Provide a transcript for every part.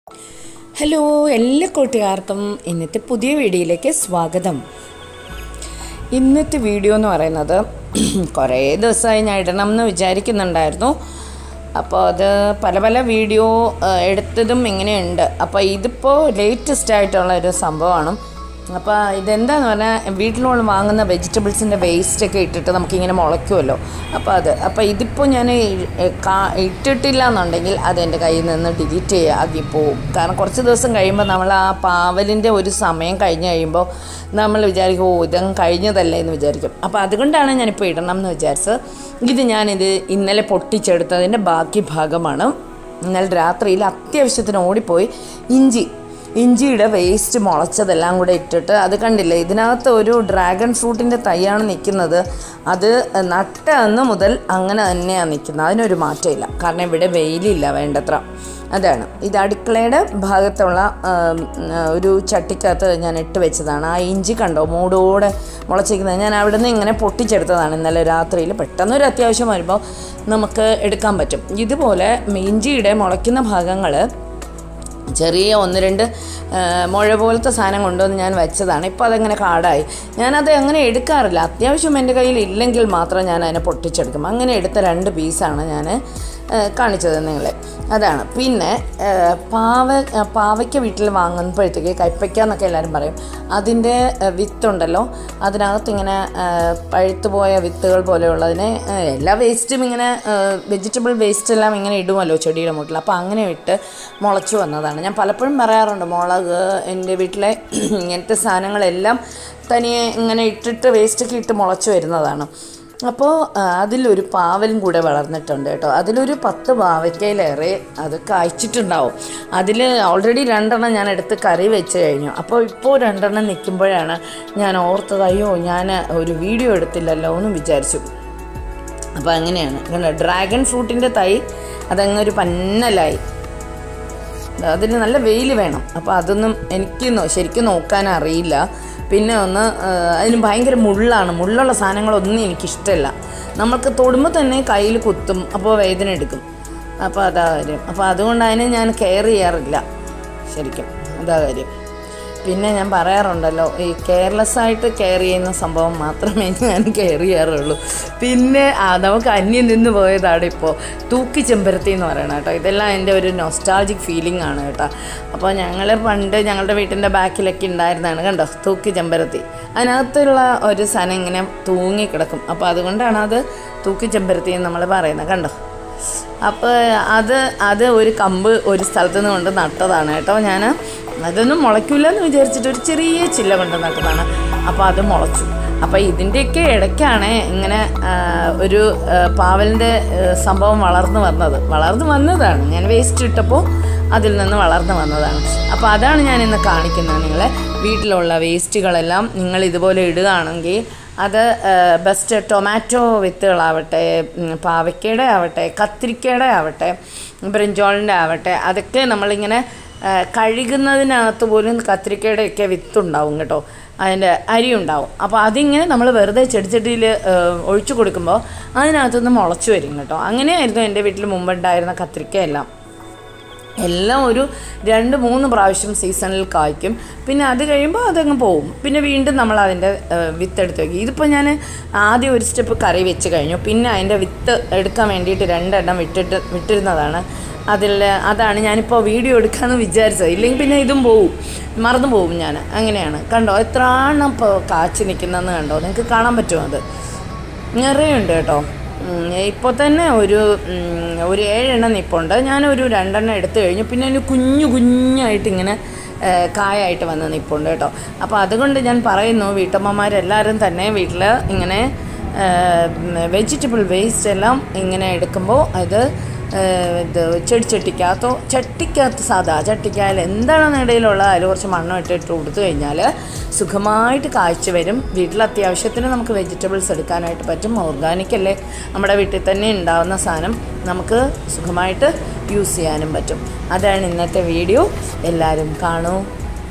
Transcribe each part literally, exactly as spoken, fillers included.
Hello എല്ലാ കൂട്ടുകാർക്കും ഇന്നത്തെ പുതിയ വീഡിയോയിലേക്ക് സ്വാഗതം. ഇന്നത്തെ വീഡിയോ എന്ന് പറയുന്നത് കുറേ ദിവസമായി ഞാൻ ഇടണം എന്ന് വിചാരിക്കുന്നുണ്ടായിരുന്നു. അപ്പോൾ അത് പല പല വീഡിയോ എടുത്തതും ഇങ്ങനെയുണ്ട്. അപ്പോൾ ഇതിപ്പോൾ ലേറ്റസ്റ്റ് ആയിട്ടുള്ള ഒരു സംഭവമാണ്. അപ്പോൾ ഇതെന്താണെന്ന് പറഞ്ഞാൽ വീട്ടിലുള്ള വാങ്ങുന്ന വെജിറ്റബിൾസിൻ്റെ വേസ്റ്റൊക്കെ ഇട്ടിട്ട് നമുക്കിങ്ങനെ മുളയ്ക്കുമല്ലോ. അപ്പോൾ അത് അപ്പോൾ ഇതിപ്പോൾ ഞാൻ ഇട്ടിട്ടില്ല എന്നുണ്ടെങ്കിൽ അതെൻ്റെ കയ്യിൽ നിന്ന് ഡിലീറ്റ് ആക്കി പോവും. കാരണം കുറച്ച് ദിവസം കഴിയുമ്പോൾ നമ്മൾ ആ പാവലിൻ്റെ ഒരു സമയം കഴിഞ്ഞ് കഴിയുമ്പോൾ നമ്മൾ വിചാരിക്കും, ഓ ഇതങ്ങ് കഴിഞ്ഞതല്ലേ എന്ന് വിചാരിക്കും. അപ്പോൾ അതുകൊണ്ടാണ് ഞാനിപ്പോൾ ഇടണം എന്ന് വിചാരിച്ചത്. ഇത് ഞാനിത് ഇന്നലെ പൊട്ടിച്ചെടുത്തതിൻ്റെ ബാക്കി ഭാഗമാണ്. ഇന്നലെ രാത്രിയിൽ അത്യാവശ്യത്തിന് ഓടിപ്പോയി ഇഞ്ചി ഇഞ്ചിയുടെ വേസ്റ്റ് മുളച്ചതെല്ലാം കൂടെ ഇട്ടിട്ട്, അത് കണ്ടില്ലേ, ഇതിനകത്ത് ഒരു ഡ്രാഗൺ ഫ്രൂട്ടിൻ്റെ തൈയാണ് നിൽക്കുന്നത്. അത് നട്ട അന്ന് മുതൽ അങ്ങനെ തന്നെയാണ് നിൽക്കുന്നത്, അതിനൊരു മാറ്റമില്ല. കാരണം ഇവിടെ വെയിലില്ല വേണ്ടത്ര. അതാണ് ഇത് അടുക്കളയുടെ ഭാഗത്തുള്ള ഒരു ചട്ടിക്കകത്ത് ഞാൻ ഇട്ട് വെച്ചതാണ്. ആ ഇഞ്ചി കണ്ടോ മൂടോടെ മുളച്ചിരിക്കുന്നത്, ഞാൻ അവിടെ നിന്ന് ഇങ്ങനെ പൊട്ടിച്ചെടുത്തതാണ് ഇന്നലെ രാത്രിയിൽ. പെട്ടെന്നൊരു അത്യാവശ്യം വരുമ്പോൾ നമുക്ക് എടുക്കാൻ പറ്റും. ഇതുപോലെ ഇഞ്ചിയുടെ മുളയ്ക്കുന്ന ഭാഗങ്ങൾ ചെറിയ ഒന്ന് രണ്ട് മുഴ പോലത്തെ സാധനം കൊണ്ടുവന്ന് ഞാൻ വെച്ചതാണ്. ഇപ്പോൾ അതങ്ങനെ കാടായി. ഞാനത് അങ്ങനെ എടുക്കാറില്ല. അത്യാവശ്യം എൻ്റെ കയ്യിൽ ഇല്ലെങ്കിൽ മാത്രം ഞാൻ അതിനെ പൊട്ടിച്ചെടുക്കും. അങ്ങനെ എടുത്ത രണ്ട് പീസാണ് ഞാൻ കാണിച്ചത് നിങ്ങളെ. അതാണ്. പിന്നെ പാവ പാവയ്ക്ക വീട്ടിൽ വാങ്ങുമ്പോഴത്തേക്ക് കൈപ്പയ്ക്ക എന്നൊക്കെ എല്ലാവരും പറയും. അതിൻ്റെ വിത്തുണ്ടല്ലോ, അതിനകത്ത് ഇങ്ങനെ പഴുത്തു പോയ വിത്തുകൾ പോലെയുള്ളതിനെ എല്ലാ വേസ്റ്റും ഇങ്ങനെ വെജിറ്റബിൾ വേസ്റ്റ് എല്ലാം ഇങ്ങനെ ഇടുമല്ലോ ചെടിയുടെ മുട്ടിൽ. അപ്പോൾ അങ്ങനെ ഇട്ട് മുളച്ചു വന്നതാണ്. ഞാൻ പലപ്പോഴും പറയാറുണ്ട്, മുളക് എൻ്റെ വീട്ടിലെ ഇങ്ങനത്തെ സാധനങ്ങളെല്ലാം തനിയെ ഇങ്ങനെ ഇട്ടിട്ട് വേസ്റ്റൊക്കെ ഇട്ട് മുളച്ചു വരുന്നതാണ്. അപ്പോൾ അതിലൊരു പാവലും കൂടെ വളർന്നിട്ടുണ്ട് കേട്ടോ. അതിലൊരു പത്ത് പാവയ്ക്കയിലേറെ അത് കായ്ച്ചിട്ടുണ്ടാവും. അതിൽ ഓൾറെഡി രണ്ടെണ്ണം ഞാൻ എടുത്ത് കറി വെച്ച് കഴിഞ്ഞു. അപ്പോൾ ഇപ്പോൾ രണ്ടെണ്ണം നിൽക്കുമ്പോഴാണ് ഞാൻ ഓർത്തത്, അയ്യോ ഞാൻ ഒരു വീഡിയോ എടുത്തില്ലല്ലോ എന്ന് വിചാരിച്ചു. അപ്പോൾ അങ്ങനെയാണ് കണ്ടോ, ഡ്രാഗൺ ഫ്രൂട്ടിൻ്റെ തൈ അതങ്ങൊരു പന്നലായി. അതിന് നല്ല വെയിൽ വേണം. അപ്പോൾ അതൊന്നും എനിക്ക് ശരിക്കും നോക്കാൻ അറിയില്ല. പിന്നെ ഒന്ന് അതിന് ഭയങ്കര മുള്ളാണ്. മുള്ളുള്ള സാധനങ്ങളൊന്നും എനിക്കിഷ്ടമല്ല. നമ്മൾക്ക് തൊടുമ്പോൾ തന്നെ കയ്യിൽ കുത്തും, അപ്പോൾ വേദന എടുക്കും. അപ്പോൾ അതാ കാര്യം. അപ്പോൾ അതുകൊണ്ട് അതിനെ ഞാൻ കെയർ ചെയ്യാറില്ല ശരിക്കും. അതാ കാര്യം. പിന്നെ ഞാൻ പറയാറുണ്ടല്ലോ, ഈ കെയർലെസ്സായിട്ട് കെയർ ചെയ്യുന്ന സംഭവം മാത്രമേ ഞാൻ കെയർ ചെയ്യാറുള്ളൂ. പിന്നെ നമുക്ക് അന്യം നിന്ന് പോയതാണ് ഇപ്പോൾ തൂക്കി ചെമ്പരത്തി എന്ന് പറയണം കേട്ടോ. ഇതെല്ലാം എൻ്റെ ഒരു നൊസ്റ്റാൾജിക് ഫീലിംഗ് ആണ് കേട്ടോ. അപ്പോൾ ഞങ്ങൾ പണ്ട് ഞങ്ങളുടെ വീട്ടിൻ്റെ ബാക്കിലൊക്കെ ഉണ്ടായിരുന്നതാണ് കണ്ടോ തൂക്കി ചെമ്പരത്തി. അതിനകത്തുള്ള ഒരു സാധനം ഇങ്ങനെ തൂങ്ങിക്കിടക്കും. അപ്പോൾ അതുകൊണ്ടാണ് അത് തൂക്കി ചെമ്പരത്തി എന്ന് നമ്മൾ പറയുന്നത് കണ്ടോ. അപ്പോൾ അത് അത് ഒരു കമ്പ് ഒരു സ്ഥലത്ത് നിന്ന് കൊണ്ട് നട്ടതാണ് കേട്ടോ. ഞാൻ അതൊന്നും മുളയ്ക്കില്ല എന്ന് വിചാരിച്ചിട്ട് ഒരു ചെറിയ ചില്ല കൊണ്ട് നട്ടതാണ്. അപ്പോൾ അത് മുളച്ചു. അപ്പോൾ ഇതിൻ്റെയൊക്കെ ഇടയ്ക്കാണ് ഇങ്ങനെ ഒരു പാവലിൻ്റെ സംഭവം വളർന്നു വന്നത്. വളർന്നു വന്നതാണ് ഞാൻ വേസ്റ്റ് ഇട്ടപ്പോൾ അതിൽ നിന്ന് വളർന്നു വന്നതാണ്. അപ്പോൾ അതാണ് ഞാൻ ഇന്ന് കാണിക്കുന്നത് നിങ്ങളെ. വീട്ടിലുള്ള വേസ്റ്റുകളെല്ലാം നിങ്ങൾ ഇതുപോലെ ഇടുകയാണെങ്കിൽ അത് ബെസ്റ്റ് ടൊമാറ്റോ വിത്തുകളാവട്ടെ, പാവയ്ക്കയുടെ ആവട്ടെ, കത്തിരിക്കയുടെ ആവട്ടെ, ബ്രിഞ്ചോളിൻ്റെ ആവട്ടെ, അതൊക്കെ നമ്മളിങ്ങനെ കഴുകുന്നതിനകത്ത് പോലും കത്തിരിക്കയുടെയൊക്കെ വിത്തുണ്ടാവും കേട്ടോ, അതിൻ്റെ അരി ഉണ്ടാവും. അപ്പോൾ അതിങ്ങനെ നമ്മൾ വെറുതെ ചെടിച്ചട്ടിയിൽ ഒഴിച്ചു കൊടുക്കുമ്പോൾ അതിനകത്തുനിന്ന് മുളച്ചു വരും കേട്ടോ. അങ്ങനെയായിരുന്നു എൻ്റെ വീട്ടിൽ മുമ്പുണ്ടായിരുന്ന കത്തിരിക്കയെല്ലാം. എല്ലാം ഒരു രണ്ട് മൂന്ന് പ്രാവശ്യം സീസണിൽ കായ്ക്കും. പിന്നെ അത് കഴിയുമ്പോൾ അതങ്ങ് പോവും. പിന്നെ വീണ്ടും നമ്മൾ അതിൻ്റെ വിത്തെടുത്ത് വയ്ക്കും. ഇതിപ്പോൾ ഞാൻ ആദ്യം ഒരു സ്റ്റെപ്പ് കറി വെച്ച് കഴിഞ്ഞു. പിന്നെ അതിൻ്റെ വിത്ത് എടുക്കാൻ വേണ്ടിയിട്ട് രണ്ടെണ്ണം വിട്ടിട്ട് വിട്ടിരുന്നതാണ്. അതിൽ അതാണ് ഞാനിപ്പോൾ വീഡിയോ എടുക്കാമെന്ന് വിചാരിച്ചത്. ഇല്ലെങ്കിൽ പിന്നെ ഇതും പോവും, മറന്നു പോവും ഞാൻ. അങ്ങനെയാണ്. കണ്ടോ എത്ര എണ്ണം ഇപ്പോൾ കാച്ചി നിൽക്കുന്നതെന്ന് കണ്ടോ, നിങ്ങൾക്ക് കാണാൻ പറ്റുമോ? അത് നിറയുണ്ട് കേട്ടോ. ഇപ്പോൾ തന്നെ ഒരു ഒരു ഏഴെണ്ണം നിൽപ്പുണ്ട്. ഞാനൊരു രണ്ടെണ്ണം എടുത്തു കഴിഞ്ഞു. പിന്നെ ഒരു കുഞ്ഞു കുഞ്ഞായിട്ട് ഇങ്ങനെ കായായിട്ട് വന്ന് നിൽപ്പുണ്ട് കേട്ടോ. അപ്പോൾ അതുകൊണ്ട് ഞാൻ പറയുന്നു, വീട്ടമ്മമാരെല്ലാവരും തന്നെ വീട്ടിൽ ഇങ്ങനെ വെജിറ്റബിൾ വേസ്റ്റ് എല്ലാം ഇങ്ങനെ എടുക്കുമ്പോൾ അത് ഇത് ചെടിച്ചട്ടിക്കകത്തോ ചട്ടിക്കകത്ത് സാധാ ചട്ടിക്കായാലും എന്താണെന്ന് ഇടയിലുള്ള അതിൽ കുറച്ച് മണ്ണം ഇട്ടിട്ട് കൊടുത്തു കഴിഞ്ഞാൽ സുഖമായിട്ട് കായ്ച്ചു വരും. വീട്ടിൽ അത്യാവശ്യത്തിന് നമുക്ക് വെജിറ്റബിൾസ് എടുക്കാനായിട്ട് പറ്റും. ഓർഗാനിക് അല്ലേ, നമ്മുടെ വീട്ടിൽ തന്നെ ഉണ്ടാകുന്ന സാധനം നമുക്ക് സുഖമായിട്ട് യൂസ് ചെയ്യാനും പറ്റും. അതാണ് ഇന്നത്തെ വീഡിയോ. എല്ലാവരും കാണൂ.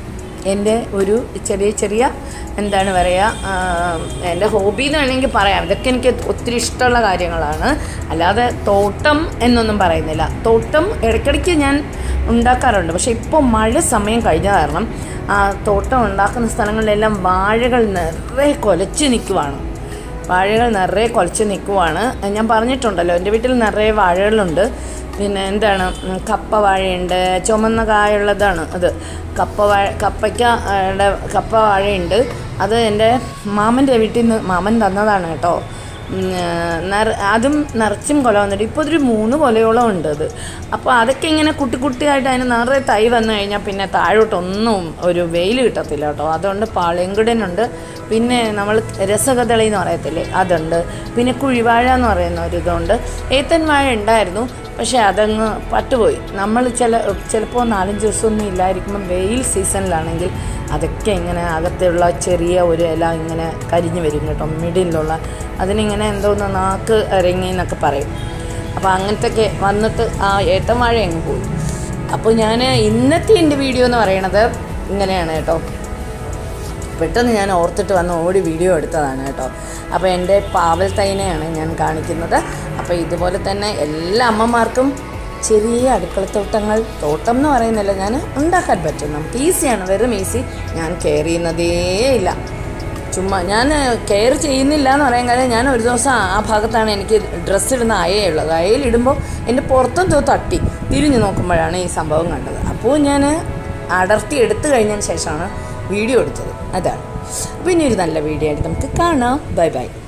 എൻ്റെ ഒരു ചെറിയ ചെറിയ എന്താണ് പറയുക, എൻ്റെ ഹോബി എന്ന് വേണമെങ്കിൽ പറയാം. ഇതൊക്കെ എനിക്ക് ഒത്തിരി ഇഷ്ടമുള്ള കാര്യങ്ങളാണ്. അല്ലാതെ തോട്ടം എന്നൊന്നും പറയുന്നില്ല. തോട്ടം ഇടയ്ക്കിടയ്ക്ക് ഞാൻ ഉണ്ടാക്കാറുണ്ട്. പക്ഷേ ഇപ്പോൾ മഴ സമയം കഴിഞ്ഞ കാരണം ആ തോട്ടം ഉണ്ടാക്കുന്ന സ്ഥലങ്ങളിലെല്ലാം വാഴകൾ നിറയെ കുലച്ച് നിൽക്കുവാണ്. വാഴകൾ നിറയെ കുലച്ച് നിൽക്കുവാണ്. ഞാൻ പറഞ്ഞിട്ടുണ്ടല്ലോ, എൻ്റെ വീട്ടിൽ നിറയെ വാഴകളുണ്ട്. പിന്നെ എന്താണ്, കപ്പ വാഴയുണ്ട്, ചുമന്ന കായുള്ളതാണ് അത്. കപ്പ വാഴ കപ്പയ്ക്കയുടെ കപ്പ വാഴയുണ്ട്. അത് എൻ്റെ മാമൻ്റെ വീട്ടിൽ നിന്ന് മാമൻ തന്നതാണ് കേട്ടോ. നിറ അതും നിറച്ചും കൊല വന്നിട്ട് ഇപ്പോൾ ഒരു മൂന്ന് കൊലയോളം ഉണ്ട് അത്. അപ്പോൾ അതൊക്കെ ഇങ്ങനെ കുട്ടി കുട്ടിയായിട്ട് അതിന് നിറയെ തൈ വന്നു കഴിഞ്ഞാൽ പിന്നെ താഴോട്ടൊന്നും ഒരു വെയിൽ കിട്ടത്തില്ല കേട്ടോ. അതുകൊണ്ട് പാളയങ്കുടനുണ്ട്. പിന്നെ നമ്മൾ രസകദളി എന്ന് പറയത്തില്ലേ, അതുണ്ട്. പിന്നെ കുഴിവാഴ എന്ന് പറയുന്ന ഒരു ഇതുണ്ട്. ഏത്തൻ വാഴ ഉണ്ടായിരുന്നു, പക്ഷേ അതങ്ങ് പട്ടുപോയി. നമ്മൾ ചില ചിലപ്പോൾ നാലഞ്ച് ദിവസമൊന്നും ഇല്ലായിരിക്കുമ്പം വെയിൽ സീസണിലാണെങ്കിൽ അതൊക്കെ ഇങ്ങനെ അകത്തുള്ള ചെറിയ ഒരു ഇല ഇങ്ങനെ കരിഞ്ഞു വരും കേട്ടോ, മിഡിലുള്ള. അതിനിങ്ങനെ എന്തോന്ന് നാക്ക് ഇറങ്ങി എന്നൊക്കെ പറയും. അപ്പോൾ അങ്ങനത്തെയൊക്കെ വന്നിട്ട് ആ ഏത്തൻ വാഴ അങ്ങ് പോയി. അപ്പോൾ ഞാൻ ഇന്നത്തെ എൻ്റെ വീഡിയോ എന്ന് പറയണത് ഇങ്ങനെയാണ് കേട്ടോ. പെട്ടെന്ന് ഞാൻ ഓർത്തിട്ട് വന്ന് ഓടി വീഡിയോ എടുത്തതാണ് കേട്ടോ. അപ്പോൾ എൻ്റെ പാവൽ തൈനെയാണ് ഞാൻ കാണിക്കുന്നത്. അപ്പോൾ ഇതുപോലെ തന്നെ എല്ലാ അമ്മമാർക്കും ചെറിയ അടുക്കളത്തോട്ടങ്ങൾ, തോട്ടം എന്ന് പറയുന്നില്ല, ഞാൻ ഉണ്ടാക്കാൻ പറ്റും. നമുക്ക് ഈസിയാണ്, വെറും ഈസി. ഞാൻ കെയർ ചെയ്യുന്നതേ ഇല്ല. ചുമ്മാ ഞാൻ കെയർ ചെയ്യുന്നില്ല എന്ന് പറയാൻ കാര്യം, ഞാൻ ഒരു ദിവസം ആ ഭാഗത്താണ് എനിക്ക് ഡ്രസ്സ് ഇടുന്ന അയയുള്ളത്. അയയിലിടുമ്പോൾ എൻ്റെ പുറത്തെന്തോ തട്ടി തിരിഞ്ഞു നോക്കുമ്പോഴാണ് ഈ സംഭവം കണ്ടത്. അപ്പോൾ ഞാൻ അടർത്തി എടുത്തു കഴിഞ്ഞതിന് ശേഷമാണ് വീഡിയോ എടുത്തത്. അതാണ്. അപ്പോൾ ഇനി ഒരു നല്ല വീഡിയോ ആയിട്ട് നമുക്ക് കാണാം. Bye by.